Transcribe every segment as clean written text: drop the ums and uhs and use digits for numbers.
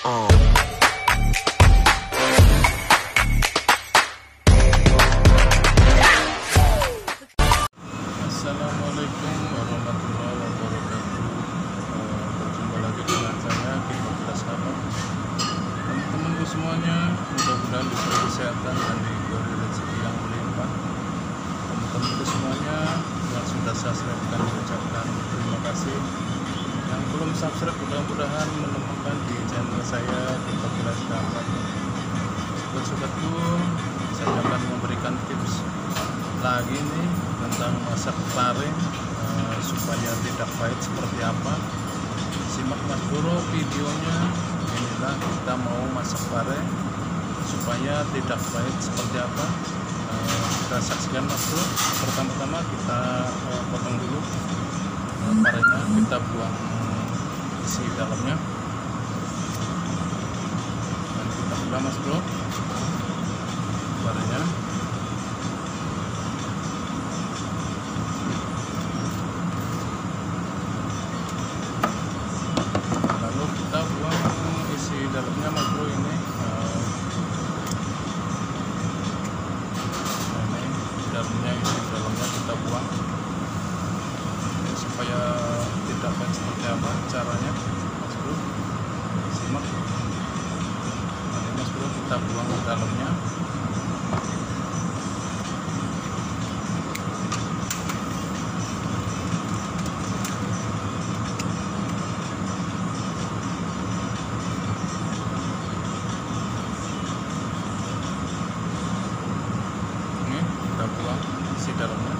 Assalamualaikum warahmatullahi wabarakatuh. Berjumpa lagi dengan saya Kiko Sahabat. Teman-temanku semuanya, mudah-mudahan diberi kesehatan dan diberi rezeki yang melimpah. Teman-temanku semuanya yang sudah subscribe kami ucapkan terima kasih. Yang belum subscribe mudah-mudahan menemukan di channel saya Kiko Sahabat. Sobat-sobatku, saya akan memberikan tips lagi nih tentang masak pare supaya tidak pahit seperti apa. Simak Mas Bro videonya. Inilah kita mau masak pare supaya tidak pahit seperti apa. Kita saksikan Mas Bro. Pertama-tama kita potong dulu parenya, kita buang isi dalamnya dan kita buka Mas Bro parenya. Kita buang isi dalamnya Mas Bro ini. Dalamnya isi dalamnya kita buang ini, supaya tidak pahit seperti apa caranya Mas Bro. Simak. Nanti Mas Bro kita buang dalamnya. Buang isi dalamnya.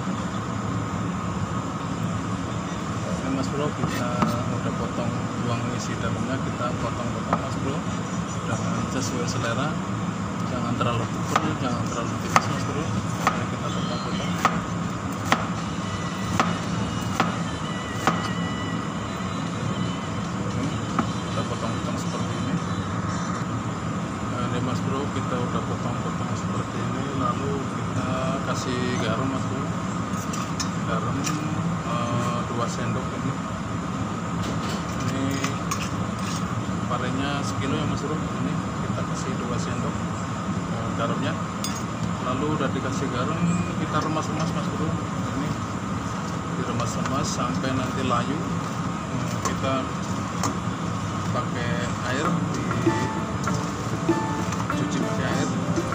Ini Mas Bro kita udah potong buang isi dalamnya, kita potong-potong Mas Bro dengan sesuai selera, jangan terlalu tebal, jangan terlalu tipis Mas Bro. Mari kita potong-potong. Kita potong-potong seperti ini. Nah, ini Mas Bro kita udah potong-potong seperti ini, lalu kita kasih garam Mas Bro. Garam 2 sendok ini parenya sekilo ya Mas Bro. Ini kita kasih 2 sendok garamnya, lalu udah dikasih garam kita remas-remas Mas Bro. Ini diremas-remas sampai nanti layu. Kita pakai air, dicuci pakai air.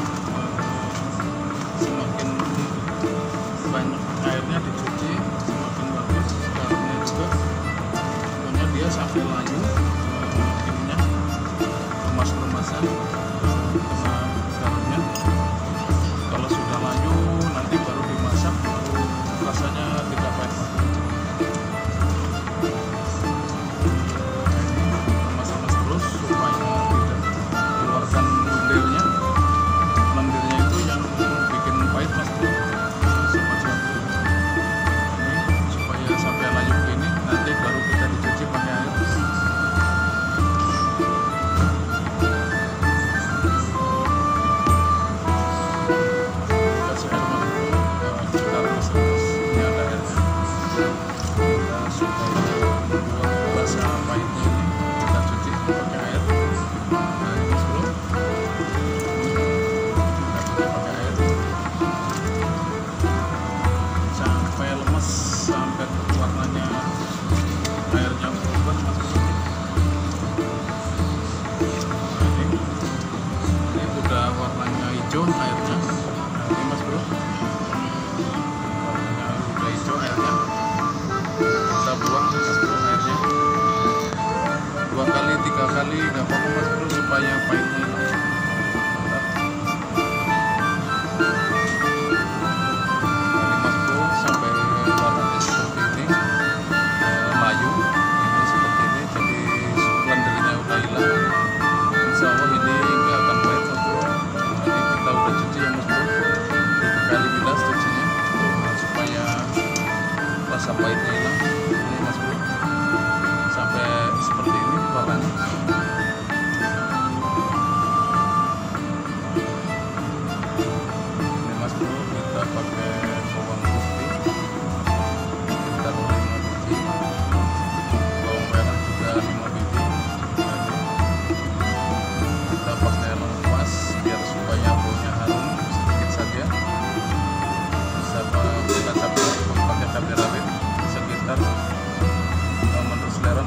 Semakin banyak airnya dicuci semakin bagus garamnya juga. Pokoknya dia sampai layu ininya, remas-remasan garamnya. Kalau sudah layu nanti baru dimasak, baru rasanya tidak pahit. Remas-remas terus supaya tidak keluarkan lendirnya. Lendirnya itu yang bikin pahit Mas Bro. Supaya sampai layu begini, nanti baru kita dicuci pakai air. Kasih air Mas Bro, kita remas-remas. Ini ada airnya. Kita supaya membuat rasa pahitnya ini, kita cuci pakai air. Nah ini Mas Bro, kita cuci pakai air sampai lemes, sampai warnanya airnya berubah Mas Bro. Nah, ini udah warnanya hijau airnya. Nah, ini Mas Bro, warnanya udah hijau airnya. Kita buang Mas Bro airnya.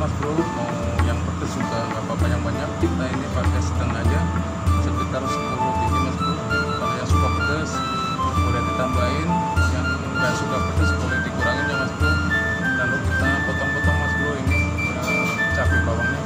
mas bro, mau yang pedas juga nggak apa-apa yang banyak, kita ini pakai setengah aja, sekitar 10 biji mas bro. Kalau yang suka pedas boleh ditambahin, yang nggak suka pedas boleh dikurangin ya mas bro. Lalu kita potong-potong mas bro ini cabai bawangnya.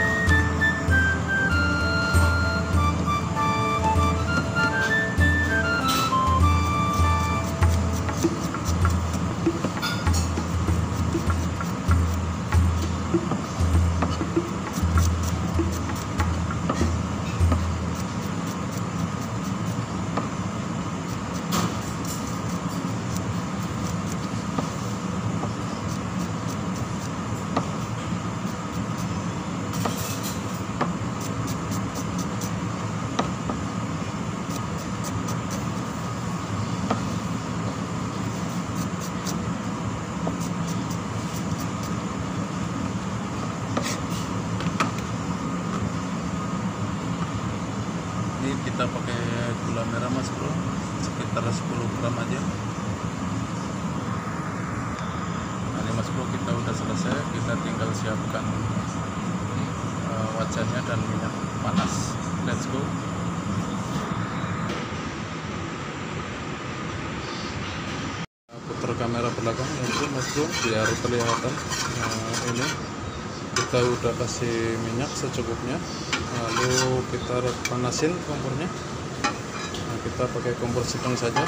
Ini kita pakai gula merah mas bro, sekitar 10 gram aja. Nah, ini mas bro kita udah selesai, kita tinggal siapkan wajannya dan minyak panas. Let's go. Putar kamera belakang ya mas bro biar kelihatan. Ini kita udah kasih minyak secukupnya, lalu kita panasin kompornya. Nah, kita pakai kompor sedang saja.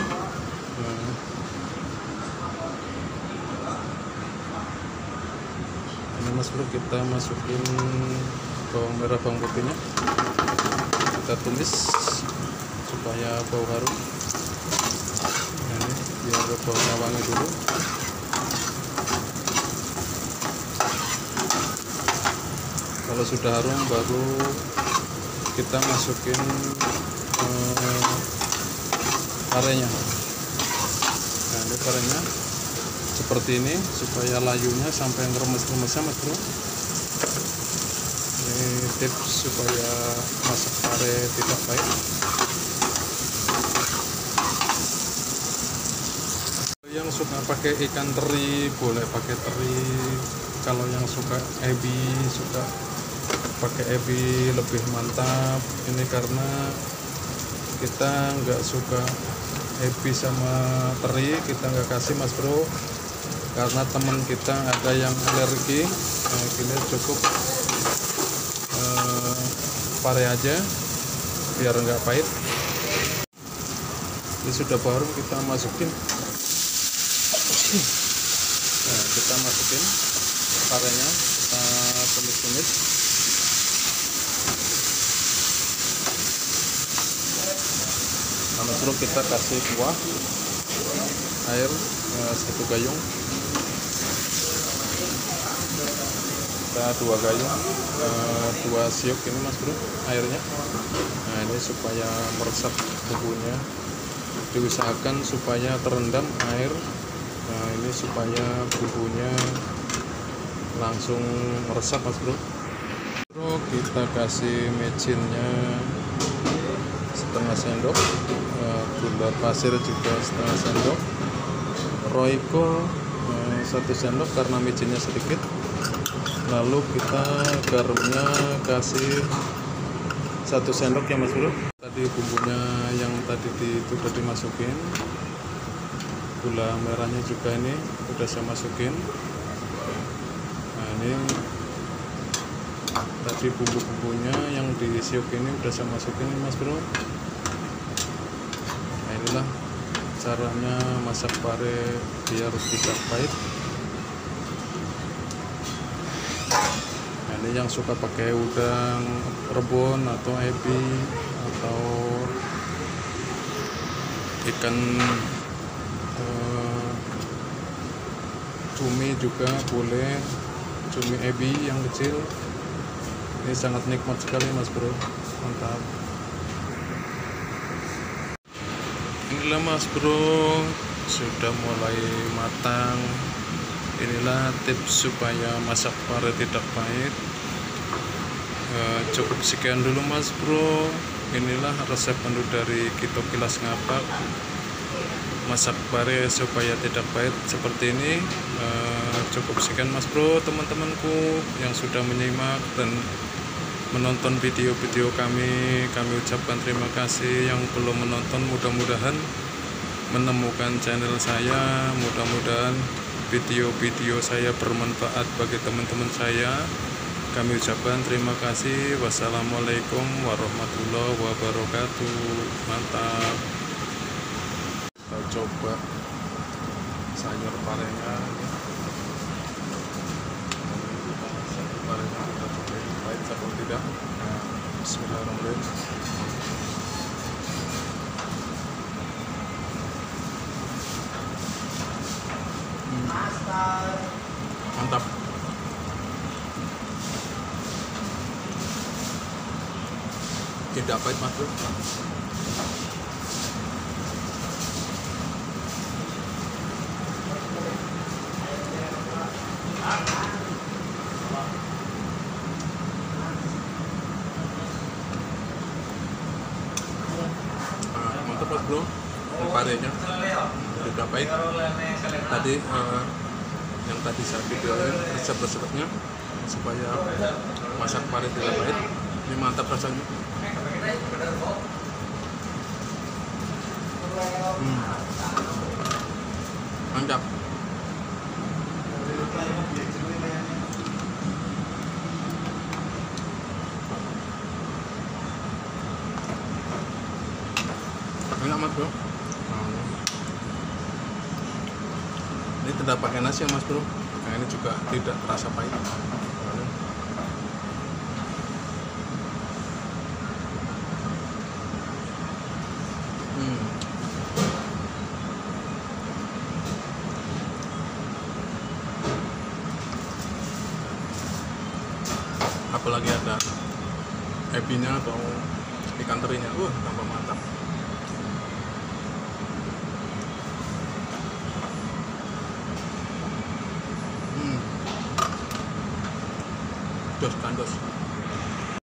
Ini mas bro kita masukin bawang merah bawang putihnya, kita tumis supaya bau harum. Nah, ini biar baunya wangi dulu. Kalau sudah harum baru kita masukin karenya. Nah, ini karenya seperti ini supaya layunya sampai ngeremes-remesnya mas bro. Ini tips supaya masak pare tidak pahit. Yang suka pakai ikan teri boleh pakai teri, kalau yang suka ebi suka pakai ebi lebih mantap. Ini karena kita nggak suka ebi sama teri, kita nggak kasih mas bro, karena teman kita ada yang alergi. Nah, ini cukup pare aja biar nggak pahit. Ini sudah baru kita masukin. Nah, kita masukin parenya, kita tumis-tumis. Nah, bro kita kasih kuah air 1 gayung, kita 2 gayung, 2 siuk ini mas bro airnya. Nah, ini supaya meresap bumbunya, diusahakan supaya terendam air. Nah, ini supaya bumbunya langsung meresap mas bro. Kita kasih micinnya setengah sendok, gula pasir juga setengah sendok, roiko 1 sendok karena micinnya sedikit. Lalu kita garamnya kasih 1 sendok ya mas bro. Tadi bumbunya yang tadi sudah dimasukin, gula merahnya juga ini udah saya masukin. Nah, ini tadi bumbu-bumbunya yang disiuk ini udah saya masukin mas bro. Nah, inilah caranya masak pare biar tidak pahit. Nah, ini yang suka pakai udang rebon atau ebi atau ikan cumi juga boleh, cumi ebi yang kecil. Ini sangat nikmat sekali mas bro, mantap. Inilah mas bro sudah mulai matang. Inilah tips supaya masak pare tidak pahit. Cukup sekian dulu mas bro. Inilah resep menu dari Kito Kilas Ngapak. masak pare supaya tidak pahit seperti ini. Cukup sekian Mas Bro, teman-temanku yang sudah menyimak dan menonton video-video kami ucapkan terima kasih. Yang belum menonton mudah-mudahan menemukan channel saya, mudah-mudahan video-video saya bermanfaat bagi teman-teman saya. Kami ucapkan terima kasih. Wassalamualaikum warahmatullahi wabarakatuh. Mantap. Kita coba sayur parenya. Sayur parenya kita coba pahit atau tidak. Nah, bismillahirrahmanirrahim. Mantap. Tidak pahit Mas Bro. Mantap Mas Bro, parenya tidak pahit. Tadi yang tadi saya videoin resep-resepnya supaya masak pare tidak pahit. Ini mantap rasanya. Mantap. Enak Mas Bro. Ini tidak pakai nasi ya Mas Bro. Nah, ini juga tidak terasa pahit. Apalagi ada ebinya atau ikan terinya, tambah mantap. Dos kandos.